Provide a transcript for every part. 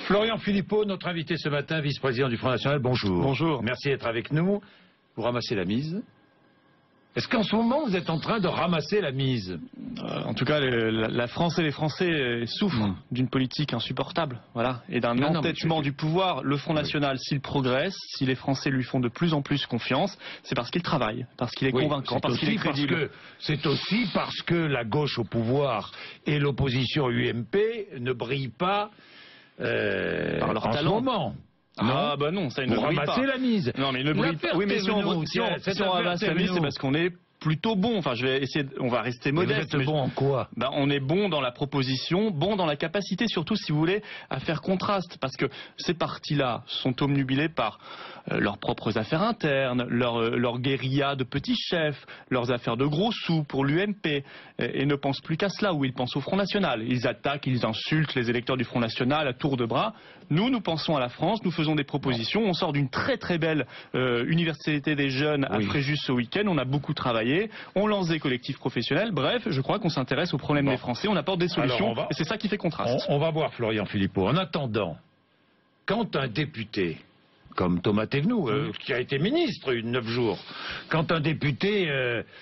Florian Philippot, notre invité ce matin, vice-président du Front National, bonjour. Bonjour. Merci d'être avec nous. Vous ramassez la mise. Est-ce qu'en ce moment, vous êtes en train de ramasser la mise? En tout cas, la France et les Français souffrent d'une politique insupportable, voilà, et d'un entêtement du pouvoir. Le Front National, s'il progresse, si les Français lui font de plus en plus confiance, c'est parce qu'il travaille, parce qu'il est convaincant, parce qu'il est crédible. C'est aussi parce que la gauche au pouvoir et l'opposition UMP ne brillent pas par leur en talent. ce moment. Ah bah non, ça ne brille pas. Ramasser la mise. Non mais il ne brille pas. Oui mais si on ramasse la mise, c'est parce qu'on est plutôt bon. Enfin, je vais essayer. On va rester modeste. Vous êtes bon en quoi? Ben, on est bon dans la proposition, bon dans la capacité, surtout si vous voulez, à faire contraste, parce que ces partis-là sont obnubilés par leurs propres affaires internes, leur guérilla de petits chefs, leurs affaires de gros sous pour l'UMP, et ne pensent plus qu'à cela, ou ils pensent au Front National. Ils attaquent, ils insultent les électeurs du Front National à tour de bras. Nous pensons à la France, nous faisons des propositions. On sort d'une très très belle université des jeunes à Fréjus ce week-end. On a beaucoup travaillé. On lance des collectifs professionnels. Bref, je crois qu'on s'intéresse aux problèmes des Français. On apporte des solutions. Et c'est ça qui fait contraste. On va voir Florian Philippot. En attendant, quand un député comme Thomas Thévenoud, qui a été ministre 9 jours, quand un député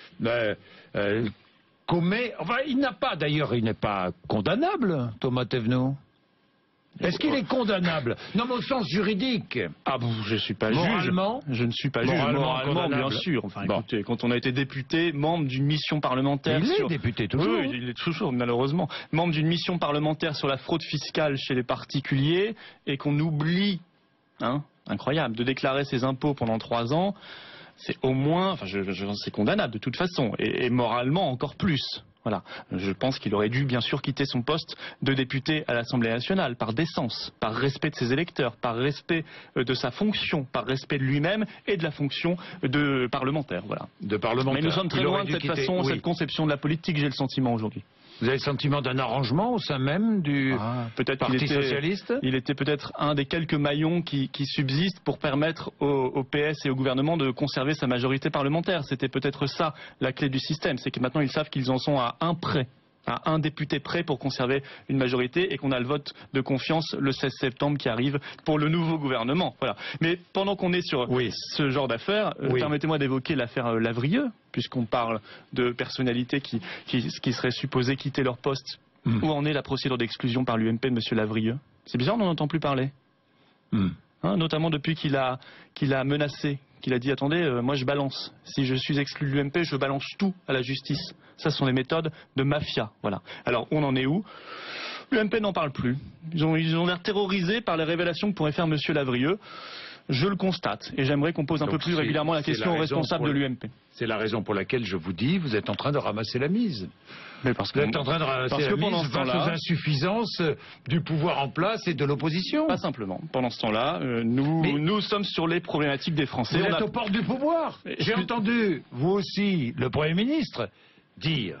commet... Enfin, il n'est pas condamnable, Thomas Thévenoud. Est-ce qu'il est condamnable? Non, mais au sens juridique. Ah bon, je suis pas moralement, juge. Je ne suis pas juge. Moralement, bien sûr. Enfin, écoutez, quand on a été député, membre d'une mission parlementaire... Il est député toujours. Oui, il est toujours, malheureusement. Membre d'une mission parlementaire sur la fraude fiscale chez les particuliers, et qu'on oublie, incroyable, de déclarer ses impôts pendant 3 ans, c'est au moins... Enfin, c'est condamnable de toute façon. Et moralement, encore plus. Voilà. Je pense qu'il aurait dû bien sûr quitter son poste de député à l'Assemblée nationale par décence, par respect de ses électeurs, par respect de sa fonction, par respect de lui-même et de la fonction de parlementaire. Voilà. De parlementaire. Mais nous sommes très loin de cette conception de la politique, j'ai le sentiment aujourd'hui. Vous avez le sentiment d'un arrangement au sein même du Parti socialiste? Il était peut-être un des quelques maillons qui subsistent pour permettre au PS et au gouvernement de conserver sa majorité parlementaire. C'était peut-être ça la clé du système, c'est que maintenant ils savent qu'ils en sont à un près, à un député près pour conserver une majorité, et qu'on a le vote de confiance le 16 septembre qui arrive pour le nouveau gouvernement. Voilà. Mais pendant qu'on est sur ce genre d'affaires, permettez-moi d'évoquer l'affaire Lavrieux, puisqu'on parle de personnalités qui seraient supposées quitter leur poste. Où en est la procédure d'exclusion par l'UMP de M. Lavrieux? C'est bizarre, on n'en entend plus parler. Notamment depuis qu'il a menacé, qu'il a dit attendez, moi je balance. Si je suis exclu de l'UMP, je balance tout à la justice. Ça, ce sont des méthodes de mafia. Voilà. Alors, on en est où? L'UMP n'en parle plus. Ils ont l'air terrorisés par les révélations que pourrait faire M. Lavrieux. Je le constate, et j'aimerais qu'on pose un peu plus régulièrement la question aux responsables de l'UMP. C'est la raison pour laquelle je vous dis, vous êtes en train de ramasser la mise. Mais parce que vous êtes en train de ramasser la mise face aux insuffisances du pouvoir en place et de l'opposition. Pas simplement. Pendant ce temps-là, nous sommes sur les problématiques des Français. Vous êtes aux portes du pouvoir. J'ai entendu, vous aussi, le Premier ministre, dire...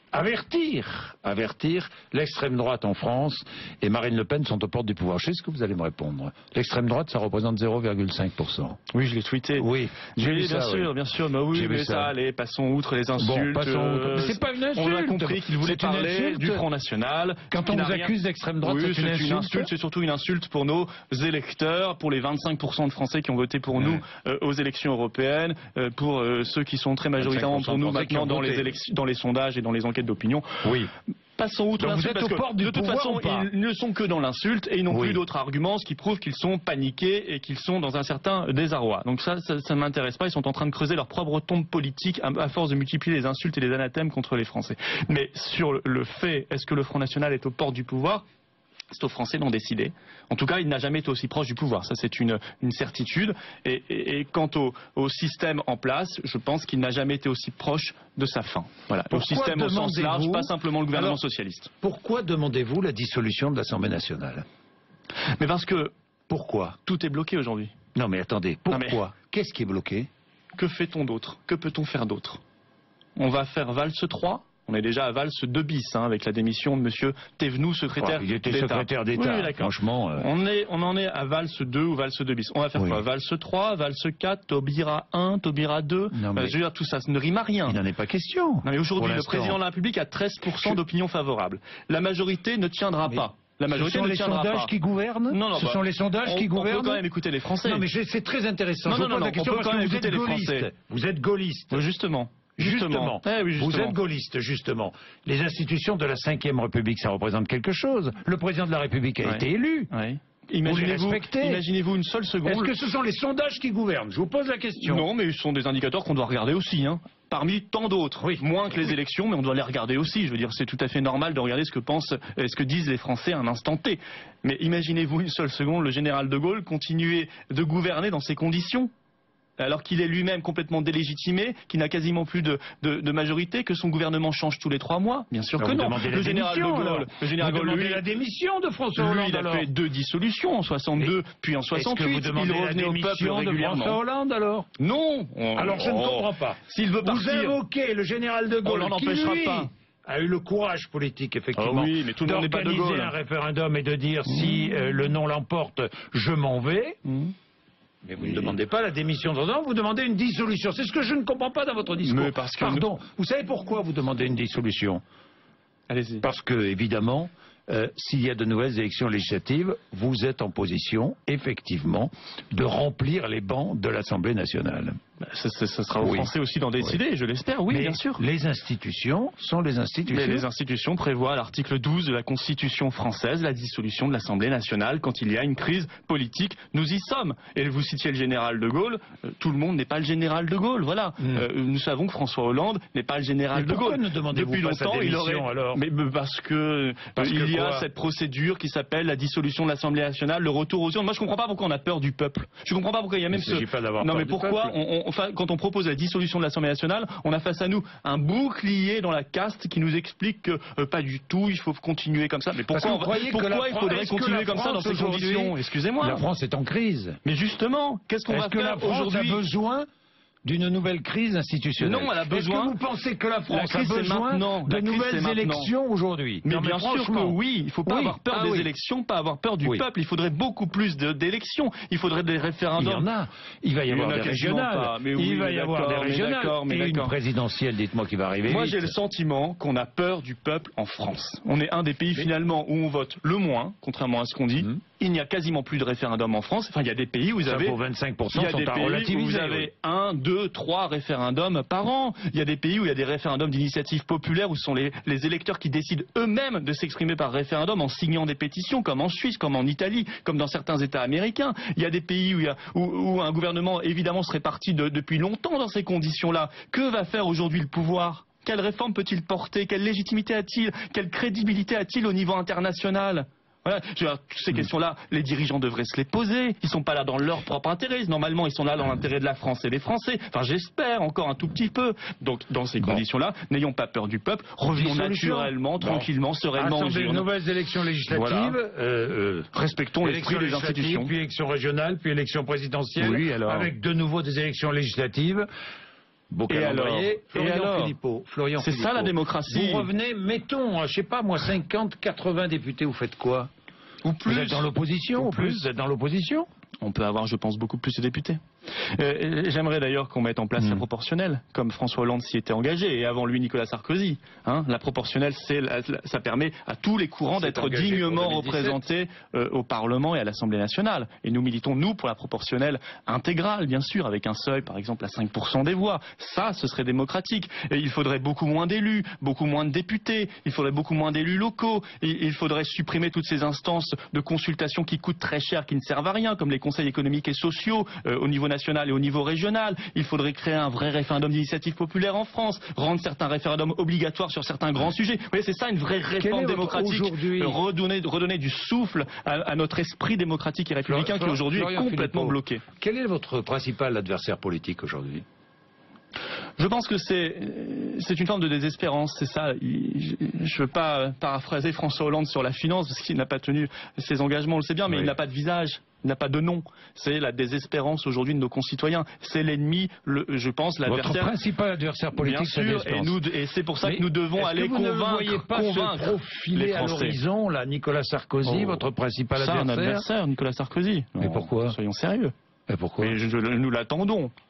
Avertir l'extrême droite en France, et Marine Le Pen sont aux portes du pouvoir. Je sais ce que vous allez me répondre. L'extrême droite, ça représente 0,5%. Oui, je l'ai tweeté. Oui, bien sûr. Mais ça, allez, passons outre les insultes. Mais c'est pas une insulte. On a compris qu'il voulait parler du Front National. Quand on vous accuse d'extrême droite, c'est une insulte. C'est surtout une insulte pour nos électeurs, pour les 25% de Français qui ont voté pour nous aux élections européennes, pour ceux qui sont très majoritairement pour nous maintenant dans les sondages et dans les enquêtes d'opinion. Oui. Passons outre l'insulte, parce que de toute façon, ils ne sont que dans l'insulte et ils n'ont plus d'autres arguments, ce qui prouve qu'ils sont paniqués et qu'ils sont dans un certain désarroi. Donc ça ne m'intéresse pas, ils sont en train de creuser leur propre tombe politique à force de multiplier les insultes et les anathèmes contre les Français. Mais sur le fait, est-ce que le Front National est aux portes du pouvoir ? C'est aux Français d'en décider. En tout cas, il n'a jamais été aussi proche du pouvoir. Ça, c'est une certitude. Et quant au système en place, je pense qu'il n'a jamais été aussi proche de sa fin. Voilà. Au système au sens large, pas simplement le gouvernement socialiste. Pourquoi demandez-vous la dissolution de l'Assemblée nationale? Mais parce que... Pourquoi? Tout est bloqué aujourd'hui. Non mais attendez, pourquoi? Qu'est-ce qui est bloqué? Que fait-on d'autre? Que peut-on faire d'autre? On va faire valse 3. On est déjà à valse 2 bis, avec la démission de M. Thévenoud, secrétaire d'État. Il était secrétaire d'État, oui, franchement... On en est à valse 2 ou valse 2 bis. On va faire quoi? Valse 3, valse 4, Taubira 1, Taubira 2... Je veux dire, tout ça ne rime à rien. Il n'en est pas question. Non, mais aujourd'hui, le président de la République a 13% d'opinion favorable. La majorité ne tiendra pas. La majorité ne tiendra pas. Ce sont les sondages qui gouvernent. Non, ce sont les sondages qui gouvernent. On peut quand même écouter les Français. Non, mais c'est très intéressant. Non, on peut quand même écouter les Français. Vous êtes gaulliste. Justement. Justement. Vous êtes gaulliste, justement. Les institutions de la Ve République, ça représente quelque chose. Le président de la République a été élu. Oui. Imaginez-vous une seule seconde. Est-ce que ce sont les sondages qui gouvernent? Je vous pose la question. Non, mais ce sont des indicateurs qu'on doit regarder aussi, hein. Parmi tant d'autres. Oui. Moins que les élections, mais on doit les regarder aussi. Je veux dire, c'est tout à fait normal de regarder ce que disent les Français à un instant T. Mais imaginez-vous une seule seconde le général de Gaulle continuer de gouverner dans ces conditions, alors qu'il est lui-même complètement délégitimé, qu'il n'a quasiment plus de majorité, que son gouvernement change tous les 3 mois. Bien sûr que non. Le général de Gaulle, lui, la démission de François Hollande. Lui, il a fait 2 dissolutions, en 62 puis en 68. Il revenait au peuple régulièrement. De François Hollande alors? Non. Alors je ne comprends pas. S'il veut partir, vous invoquez le général de Gaulle, qui lui a eu le courage politique, effectivement, mais tout le monde n'est pas de Gaulle. D'organiser un référendum et de dire si le non l'emporte, je m'en vais. Mais vous ne demandez pas la démission de Hollande, vous demandez une dissolution. C'est ce que je ne comprends pas dans votre discours. Pardon, vous savez pourquoi vous demandez une dissolution? Allez-y. Parce que, évidemment, s'il y a de nouvelles élections législatives, vous êtes en position, effectivement, de remplir les bancs de l'Assemblée nationale. Ça sera aux Français aussi d'en décider, je l'espère, oui, bien sûr. Les institutions sont les institutions. Mais les institutions prévoient à l'article 12 de la Constitution française la dissolution de l'Assemblée nationale quand il y a une crise politique. Nous y sommes. Et vous citiez le général de Gaulle, tout le monde n'est pas le général de Gaulle, voilà. Nous savons que François Hollande n'est pas le général de Gaulle. Ne demandez-vous Depuis pas longtemps, sa démission, alors Mais parce que il y a cette procédure qui s'appelle la dissolution de l'Assemblée nationale, le retour aux urnes. Moi, je comprends pas pourquoi on a peur du peuple. Je comprends pas pourquoi il y a même Non, mais pourquoi quand on propose la dissolution de l'Assemblée nationale, on a face à nous un bouclier dans la caste qui nous explique que pas du tout, il faut continuer comme ça. Mais pourquoi il faudrait continuer comme ça dans ces conditions? Excusez-moi. La France est en crise. Mais justement, qu'est-ce qu'on va faire aujourd'hui? La France a besoin d'une nouvelle crise institutionnelle. Non, elle a besoin. Est-ce que vous pensez que la France a besoin de nouvelles élections aujourd'hui? Mais bien sûr que oui. Il ne faut pas avoir peur des élections, pas avoir peur du peuple. Il faudrait beaucoup plus d'élections. Il faudrait des référendums. Il y en a. Il va y avoir des régionales. Il va y avoir des régionales. Et une présidentielle, dites-moi, qui va arriver. Moi, j'ai le sentiment qu'on a peur du peuple en France. On est un des pays finalement où on vote le moins, contrairement à ce qu'on dit. Il n'y a quasiment plus de référendum en France. Enfin, il y a des pays où vous avez... 25% sont à relativiser. Vous avez 1, 2, 3 référendums par an. Il y a des pays où il y a des référendums d'initiative populaire où ce sont les électeurs qui décident eux-mêmes de s'exprimer par référendum en signant des pétitions, comme en Suisse, comme en Italie, comme dans certains États américains. Il y a des pays où un gouvernement, évidemment, serait parti depuis longtemps dans ces conditions-là. Que va faire aujourd'hui le pouvoir ? Quelle réforme peut-il porter? Quelle légitimité a-t-il? Quelle crédibilité a-t-il au niveau international? Voilà, ces questions-là, les dirigeants devraient se les poser. Ils ne sont pas là dans leur propre intérêt. Normalement, ils sont là dans l'intérêt de la France et des Français. Enfin, j'espère encore un tout petit peu. Donc, dans ces conditions-là, n'ayons pas peur du peuple. Revenons naturellement, tranquillement, sereinement aux urnes. Nouvelles élections législatives. Respectons l'esprit des institutions. Puis élections régionales, puis élections présidentielles. Avec de nouveau des élections législatives. Florian c'est ça la démocratie. Vous revenez, mettons, je sais pas moi, 50, 80 députés, vous faites quoi? Ou plus. Vous êtes dans l'opposition? Vous êtes dans l'opposition? On peut avoir, je pense, beaucoup plus de députés. J'aimerais d'ailleurs qu'on mette en place la proportionnelle, comme François Hollande s'y était engagé, et avant lui Nicolas Sarkozy. La proportionnelle, ça permet à tous les courants d'être dignement représentés au Parlement et à l'Assemblée nationale. Et nous militons, nous, pour la proportionnelle intégrale, bien sûr, avec un seuil, par exemple, à 5% des voix. Ça, ce serait démocratique. Et il faudrait beaucoup moins d'élus, beaucoup moins de députés, il faudrait beaucoup moins d'élus locaux, il faudrait supprimer toutes ces instances de consultation qui coûtent très cher, qui ne servent à rien, comme les conseils économiques et sociaux au niveau national et au niveau régional. Il faudrait créer un vrai référendum d'initiative populaire en France, rendre certains référendums obligatoires sur certains grands sujets. Vous voyez, c'est ça une vraie réforme démocratique, redonner du souffle à notre esprit démocratique et républicain qui aujourd'hui est complètement bloqué. Quel est votre principal adversaire politique aujourd'hui ? Je pense que c'est une forme de désespérance, c'est ça. Je ne veux pas paraphraser François Hollande sur la finance, parce qu'il n'a pas tenu ses engagements, on le sait bien, mais il n'a pas de visage, il n'a pas de nom. C'est la désespérance aujourd'hui de nos concitoyens. C'est l'ennemi, je pense, l'adversaire. Votre principal adversaire politique, c'est la désespérance. Et c'est pour ça que nous devons aller convaincre. Vous ne voyez pas se profiler à l'horizon, là, Nicolas Sarkozy, votre principal adversaire? Un adversaire, Nicolas Sarkozy. Mais pourquoi? Soyons sérieux. Mais pourquoi? Mais nous l'attendons.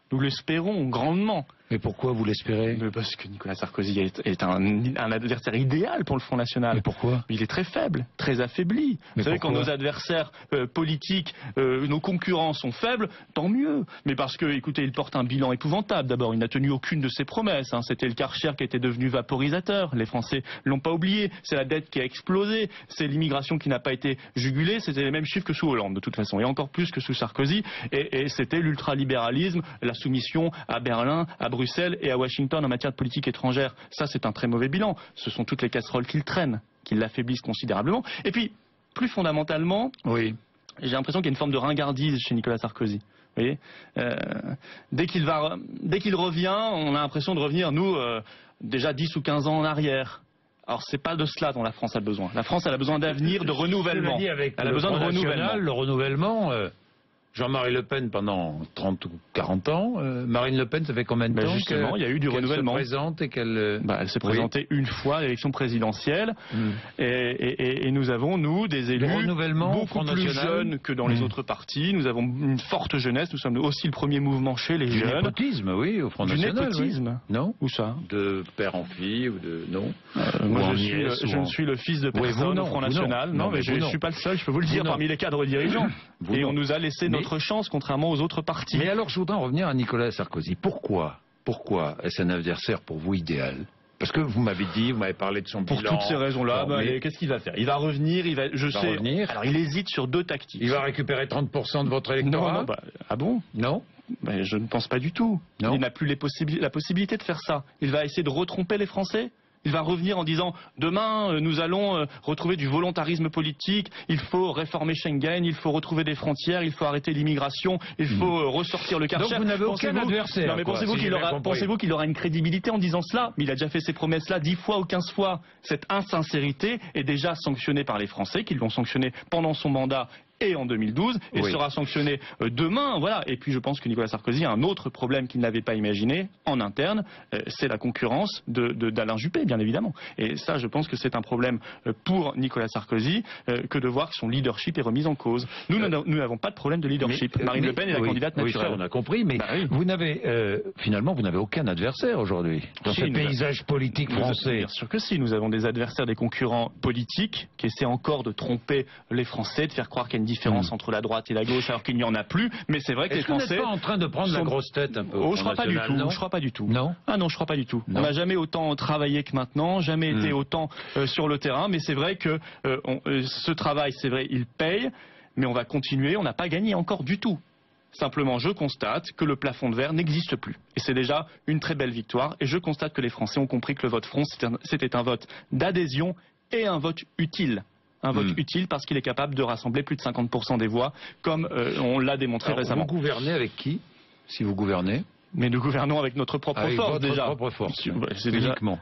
Nous l'espérons grandement. Mais pourquoi vous l'espérez? Parce que Nicolas Sarkozy est un adversaire idéal pour le Front National. Mais pourquoi? Il est très faible, très affaibli. Vous savez, quand nos adversaires politiques, nos concurrents sont faibles, tant mieux. Mais parce que, écoutez, il porte un bilan épouvantable. D'abord, il n'a tenu aucune de ses promesses. C'était le Karcher qui était devenu vaporisateur. Les Français l'ont pas oublié. C'est la dette qui a explosé. C'est l'immigration qui n'a pas été jugulée. C'était les mêmes chiffres que sous Hollande, de toute façon. Et encore plus que sous Sarkozy. Et c'était l'ultralibéralisme, la soumission à Berlin, à Bruxelles et à Washington en matière de politique étrangère. Ça, c'est un très mauvais bilan. Ce sont toutes les casseroles qu'il traîne, qui l'affaiblissent considérablement. Et puis, plus fondamentalement, oui, j'ai l'impression qu'il y a une forme de ringardise chez Nicolas Sarkozy. Vous voyez, dès qu'il revient, on a l'impression de revenir, nous, déjà 10 ou 15 ans en arrière. Alors, c'est pas de cela dont la France a besoin. La France, elle a besoin d'avenir, de renouvellement. Elle a besoin de renouvellement. Le renouvellement... Jean-Marie Le Pen pendant 30 ou 40 ans. Marine Le Pen, ça fait combien de temps justement, il y a eu du renouvellement. Elle se présente et qu'elle... elle s'est présentée une fois à l'élection présidentielle. Et nous avons, nous, des élus beaucoup plus jeunes que dans les autres partis. Nous avons une forte jeunesse. Nous sommes aussi le premier mouvement chez les jeunes. Du népotisme, oui, au Front National. Du népotisme. Oui. Non. Où ça? De père en fille ou de... Non. Moi, je ne suis le fils de personne au Front National. Non, mais je ne suis pas le seul, je peux vous le dire, parmi les cadres dirigeants. Et on nous a laissé notre chance, contrairement aux autres partis. Mais alors, je voudrais en revenir à Nicolas Sarkozy. Pourquoi est-ce un adversaire pour vous idéal? Parce que vous m'avez dit, vous m'avez parlé de son bilan. Pour toutes ces raisons-là, qu'est-ce qu'il va faire? Il va revenir, revenir. Alors, il hésite sur deux tactiques. Il va récupérer 30% de votre électorat? Non, ah bon? Non. Je ne pense pas du tout. Non. Il n'a plus la possibilité de faire ça. Il va essayer de retromper les Français. Il va revenir en disant demain nous allons retrouver du volontarisme politique, il faut réformer Schengen, il faut retrouver des frontières, il faut arrêter l'immigration, il faut ressortir le Karcher. Donc vous n'avez aucun adversaire. Non, mais pensez-vous qu'il aura une crédibilité en disant cela? Mais il a déjà fait ces promesses-là 10 fois ou 15 fois. Cette insincérité est déjà sanctionnée par les Français qui l'ont sanctionnée pendant son mandat et en 2012, et sera sanctionné demain, voilà. Et puis je pense que Nicolas Sarkozy a un autre problème qu'il n'avait pas imaginé en interne, c'est la concurrence d'Alain Juppé, bien évidemment. Et ça, je pense que c'est un problème pour Nicolas Sarkozy que de voir que son leadership est remis en cause. Nous n'avons pas de problème de leadership. Marine Le Pen est la candidate naturelle. Oui, ça, on a compris, mais vous n'avez finalement, vous n'avez aucun adversaire aujourd'hui dans ce paysage politique français. Bien sûr que si, nous avons des adversaires, des concurrents politiques qui essaient encore de tromper les Français, de faire croire qu'il y a une différence entre la droite et la gauche alors qu'il n'y en a plus, mais c'est vrai que les Français... Est-ce que vous n'êtes pas en train de prendre la grosse tête un peu? Je crois pas du tout. Je crois pas du tout. Non. Ah non, je crois pas du tout. On n'a jamais autant travaillé que maintenant, jamais été autant sur le terrain, mais c'est vrai que ce travail, c'est vrai, il paye, mais on va continuer, on n'a pas gagné encore du tout. Simplement, je constate que le plafond de verre n'existe plus. Et c'est déjà une très belle victoire. Et je constate que les Français ont compris que le vote Front, c'était un vote d'adhésion et un vote utile. Un vote utile parce qu'il est capable de rassembler plus de 50% des voix, comme on l'a démontré récemment. Vous gouvernez avec qui, si vous gouvernez? Mais nous gouvernons avec notre propre force, déjà. Avec votre propre force, c'est uniquement.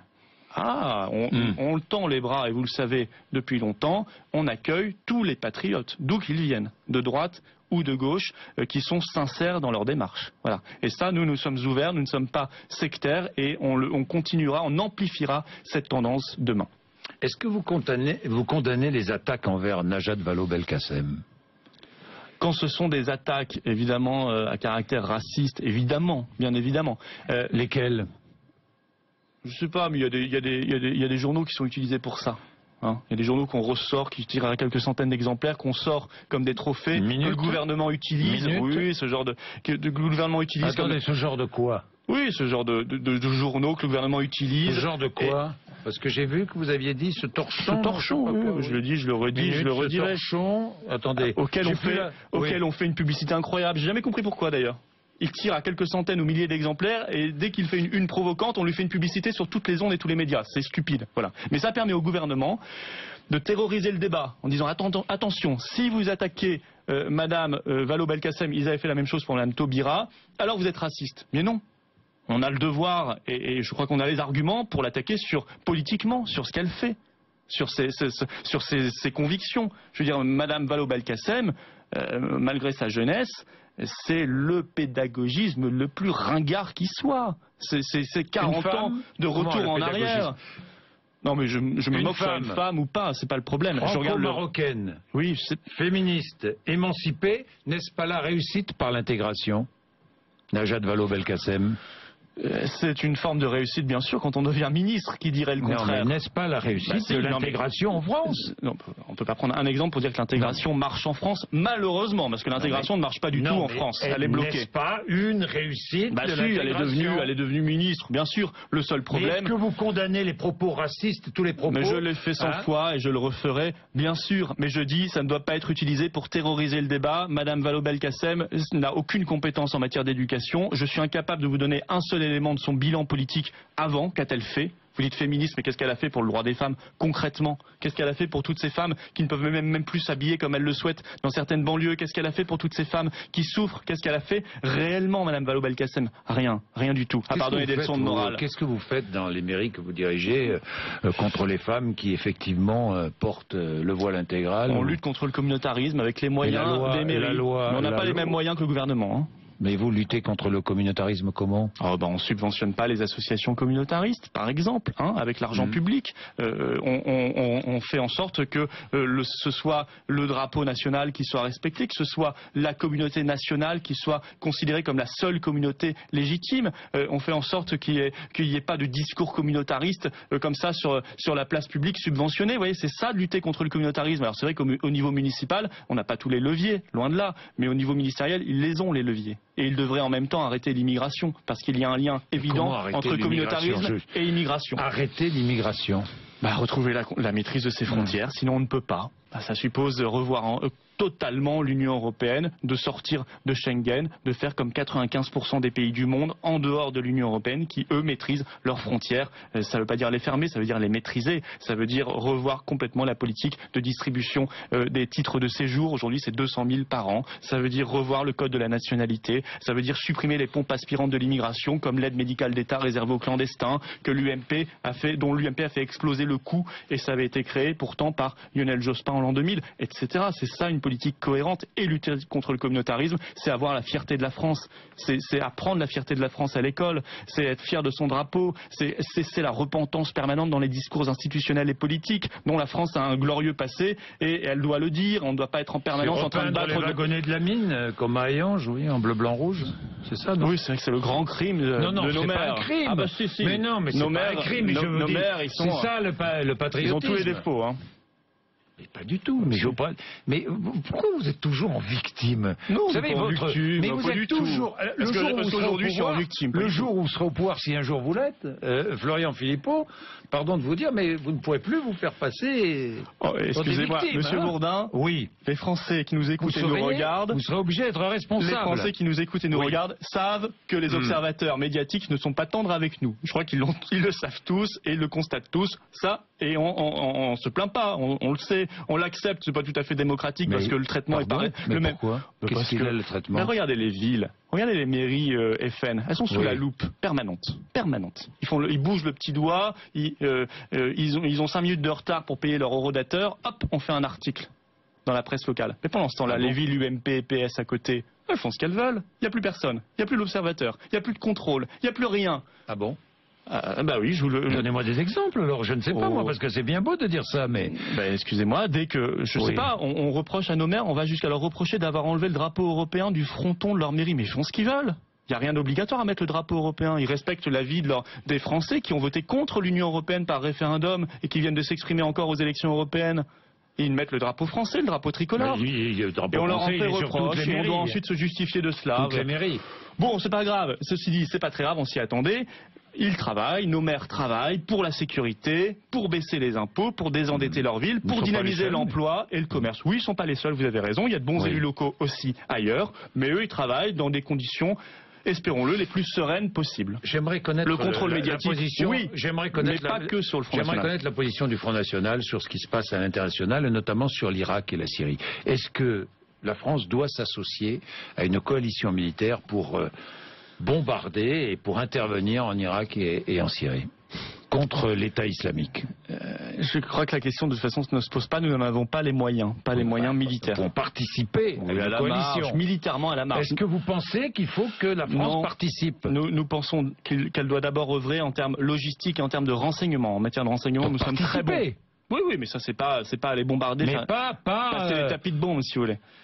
Ah, on tend les bras, et vous le savez depuis longtemps, on accueille tous les patriotes, d'où qu'ils viennent, de droite ou de gauche, qui sont sincères dans leur démarche. Voilà. Et ça, nous sommes ouverts, nous ne sommes pas sectaires, et on continuera, on amplifiera cette tendance demain. Est-ce que vous condamnez les attaques envers Najat Vallaud-Belkacem? Quand ce sont des attaques, évidemment, à caractère raciste, évidemment, bien évidemment. Lesquelles? Je ne sais pas, mais il y a des journaux qui sont utilisés pour ça. Il y a des journaux qu'on ressort, qui tirent à quelques centaines d'exemplaires, qu'on sort comme des trophées, que le gouvernement utilise. Oui, ce genre que le gouvernement utilise. Attendez, ce genre de quoi? Oui, ce genre de journaux que le gouvernement utilise. Ce genre de quoi? Parce que j'ai vu que vous aviez dit ce torchon. Ce torchon, oui, je le dis, je le redis, je le redirai. Ce torchon, attendez. Auquel on fait une publicité incroyable. J'ai jamais compris pourquoi d'ailleurs. Il tire à quelques centaines ou milliers d'exemplaires et dès qu'il fait une provocante, on lui fait une publicité sur toutes les ondes et tous les médias. C'est stupide, voilà. Mais ça permet au gouvernement de terroriser le débat en disant attention, si vous attaquez Madame Vallaud-Belkacem, ils avaient fait la même chose pour Madame Taubira, alors vous êtes raciste. Mais non. On a le devoir, et je crois qu'on a les arguments pour l'attaquer politiquement, sur ce qu'elle fait, sur ses convictions. Je veux dire, Madame Vallaud-Belkacem, malgré sa jeunesse, c'est le pédagogisme le plus ringard qui soit. C'est 40 ans de retour en arrière. Non mais je me moque sur une femme ou pas, c'est pas le problème. Franco-marocaine, oui, féministe, émancipée, n'est-ce pas la réussite par l'intégration? Najat Vallaud-Belkacem? C'est une forme de réussite, bien sûr, quand on devient ministre, qui dirait le contraire. Non, mais n'est-ce pas la réussite de l'intégration en France? Non, on ne peut pas prendre un exemple pour dire que l'intégration marche en France, malheureusement, parce que l'intégration ne marche pas du tout en France. Elle est bloquée. N'est-ce pas une réussite de l'intégration? Elle est devenue ministre, bien sûr. Le seul problème... Est-ce que vous condamnez les propos racistes, tous les propos? Mais je l'ai fait 100 fois et je le referai, bien sûr. Mais je dis, ça ne doit pas être utilisé pour terroriser le débat. Madame Vallaud-Belkacem n'a aucune compétence en matière d'éducation. Je suis incapable de vous donner un seul élément de son bilan politique avant. Qu'a-t-elle fait? Vous dites féministe, mais qu'est-ce qu'elle a fait pour le droit des femmes concrètement? Qu'est-ce qu'elle a fait pour toutes ces femmes qui ne peuvent même plus s'habiller comme elles le souhaitent dans certaines banlieues? Qu'est-ce qu'elle a fait pour toutes ces femmes qui souffrent? Qu'est-ce qu'elle a fait réellement, Madame Vallaud-Belkacem? Rien, rien du tout, à part donner des leçons de morale. Qu'est-ce que vous faites dans les mairies que vous dirigez contre les femmes qui effectivement portent le voile intégral? On lutte contre le communautarisme avec les moyens des mairies. Mais on n'a pas les mêmes moyens que le gouvernement, hein. Mais vous luttez contre le communautarisme comment? On subventionne pas les associations communautaristes, par exemple, avec l'argent public. On fait en sorte que ce soit le drapeau national qui soit respecté, que ce soit la communauté nationale qui soit considérée comme la seule communauté légitime. On fait en sorte qu'il y ait pas de discours communautariste comme ça sur la place publique subventionnée. Vous voyez, c'est ça de lutter contre le communautarisme. Alors c'est vrai qu'au niveau municipal, on n'a pas tous les leviers, loin de là. Mais au niveau ministériel, ils les ont, les leviers. Et ils devraient en même temps arrêter l'immigration, parce qu'il y a un lien évident entre communautarisme et immigration. Arrêter l'immigration? Retrouver la maîtrise de ses frontières, sinon on ne peut pas. Ça suppose revoir totalement l'Union européenne, de sortir de Schengen, de faire comme 95% des pays du monde en dehors de l'Union européenne qui, eux, maîtrisent leurs frontières. Ça ne veut pas dire les fermer, ça veut dire les maîtriser. Ça veut dire revoir complètement la politique de distribution des titres de séjour. Aujourd'hui, c'est 200 000 par an. Ça veut dire revoir le code de la nationalité. Ça veut dire supprimer les pompes aspirantes de l'immigration, comme l'aide médicale d'État réservée aux clandestins, dont l'UMP a fait exploser le coût, et ça avait été créé pourtant par Lionel Jospin en l'an 2000, etc. C'est ça une politique cohérente, et lutter contre le communautarisme, c'est avoir la fierté de la France, c'est apprendre la fierté de la France à l'école, c'est être fier de son drapeau, c'est la repentance permanente dans les discours institutionnels et politiques, dont la France a un glorieux passé, et elle doit le dire. On ne doit pas être en permanence en train de battre les wagonnets de la mine, comme à Hayange, oui, en bleu, blanc, rouge, c'est ça, non? Oui, c'est vrai que c'est le grand crime de nos maires. Non, c'est pas un crime. Si. Mais non, mais c'est pas un crime, nos maires, c'est ça le patriotisme. Ils ont tous les défauts, hein. Mais pas du tout. Mais pourquoi vous êtes toujours en victime? Non, vous savez, mais vous êtes toujours. Le jour où vous serez au pouvoir, si un jour vous l'êtes, Florian Philippot, pardon de vous dire, mais vous ne pourrez plus vous faire passer. Excusez-moi, Monsieur Bourdin. Oui. Les Français qui nous écoutent et nous regardent. Vous serez obligé d'être responsable. Les Français qui nous écoutent et nous regardent savent que les observateurs médiatiques ne sont pas tendres avec nous. Je crois qu'ils le savent tous et ils le constatent tous. Ça, et on se plaint pas. On le sait. On l'accepte, c'est pas tout à fait démocratique parce que le traitement est pareil. Mais pourquoi? Qu'est-ce qu'il a le traitement? Regardez les villes, regardez les mairies FN, elles sont sous la loupe permanente. Ils bougent le petit doigt, ils ont 5 minutes de retard pour payer leur horodateur, hop, on fait un article dans la presse locale. Mais pendant ce temps-là, les villes UMP et PS à côté, elles font ce qu'elles veulent. Il n'y a plus personne, il n'y a plus l'observateur, il n'y a plus de contrôle, il n'y a plus rien. Ah bon? Oui, Donnez-moi des exemples, alors. Je ne sais pas, moi, parce que c'est bien beau de dire ça, mais... excusez-moi, dès que, sais pas, on reproche à nos maires, on va jusqu'à leur reprocher d'avoir enlevé le drapeau européen du fronton de leur mairie. Mais ils font ce qu'ils veulent. Il n'y a rien d'obligatoire à mettre le drapeau européen. Ils respectent l'avis des Français qui ont voté contre l'Union européenne par référendum et qui viennent de s'exprimer encore aux élections européennes. Et ils mettent le drapeau français, le drapeau tricolore. Et on leur en fait reproche, et on doit ensuite se justifier de cela. Toutes les mairies. Bon, c'est pas grave. Ceci dit, c'est pas très grave, on s'y attendait. Ils travaillent, nos maires travaillent pour la sécurité, pour baisser les impôts, pour désendetter leur ville, pour dynamiser l'emploi et le commerce. Oui, ils ne sont pas les seuls, vous avez raison. Il y a de bons élus locaux aussi ailleurs. Mais eux, ils travaillent dans des conditions, espérons-le, les plus sereines possibles. J'aimerais connaître le contrôle médiatique. Oui, j'aimerais connaître mais pas que sur le Front National. J'aimerais connaître la position du Front National sur ce qui se passe à l'international, et notamment sur l'Irak et la Syrie. Est-ce que la France doit s'associer à une coalition militaire pour bombarder et pour intervenir en Irak et en Syrie contre l'État islamique? Je crois que la question de toute façon ne se pose pas. Nous n'en avons pas les moyens, militaires. Pour participer à la coalition, militairement à la marge. Est-ce que vous pensez qu'il faut que la France participe? Nous pensons qu'elle doit d'abord œuvrer en termes logistiques et en termes de renseignement. En matière de renseignement, nous sommes très bons. Oui, mais ça c'est pas aller bombarder. Mais pas c'est les tapis de bombes, si vous voulez.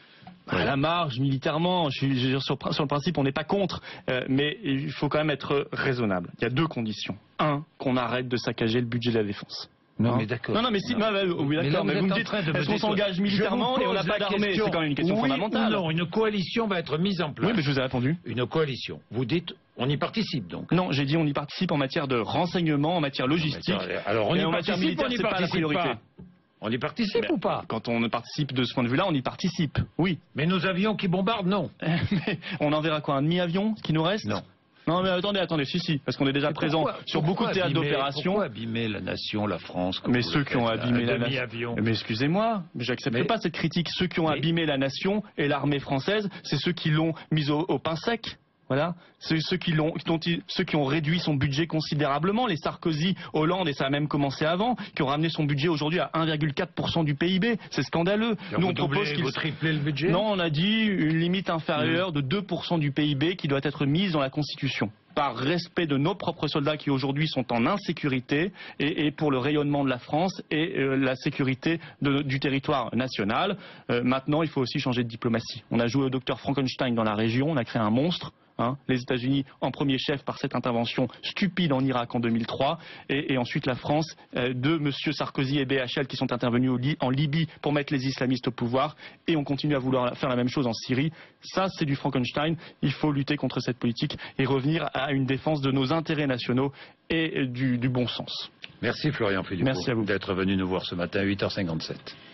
À la marge, militairement, sur le principe, on n'est pas contre, mais il faut quand même être raisonnable. Il y a deux conditions. Un, qu'on arrête de saccager le budget de la défense. Non, mais d'accord. Non, mais si, oui, d'accord, mais vous me dites, est-ce qu'on s'engage militairement et on n'a pas d'armée? C'est quand même une question fondamentale. Non, une coalition va être mise en place. Oui, mais je vous ai répondu. Une coalition. Vous dites, on y participe donc. Non, j'ai dit on y participe en matière de renseignement, en matière logistique. Alors on y participe ou on n'y participe pas? On y participe ou pas? Quand on participe de ce point de vue-là, on y participe, oui. Mais nos avions qui bombardent, non. Mais on enverra quoi, un demi-avion qui nous reste? Non. Non mais attendez, si, parce qu'on est déjà présent sur beaucoup de théâtres d'opération. Pourquoi abîmer la nation, la France? Mais ceux qui ont abîmé la nation... Mais excusez-moi, mais j'accepte pas cette critique. Ceux qui ont abîmé la nation et l'armée française, c'est ceux qui l'ont mise au pain sec. Voilà, ceux qui ont réduit son budget considérablement, les Sarkozy, Hollande, et ça a même commencé avant, qui ont ramené son budget aujourd'hui à 1,4% du PIB. C'est scandaleux. Nous on propose qu'ils triplent le budget. Non, on a dit une limite inférieure de 2% du PIB qui doit être mise dans la Constitution. Par respect de nos propres soldats qui aujourd'hui sont en insécurité et pour le rayonnement de la France et la sécurité du territoire national. Maintenant, il faut aussi changer de diplomatie. On a joué au docteur Frankenstein dans la région, on a créé un monstre. Les États-Unis en premier chef par cette intervention stupide en Irak en 2003 et ensuite la France de M. Sarkozy et BHL qui sont intervenus en Libye pour mettre les islamistes au pouvoir et on continue à vouloir faire la même chose en Syrie. Ça c'est du Frankenstein, il faut lutter contre cette politique et revenir à une défense de nos intérêts nationaux et du bon sens. Merci Florian Philippot. Merci à vous d'être venu nous voir ce matin à 8h57.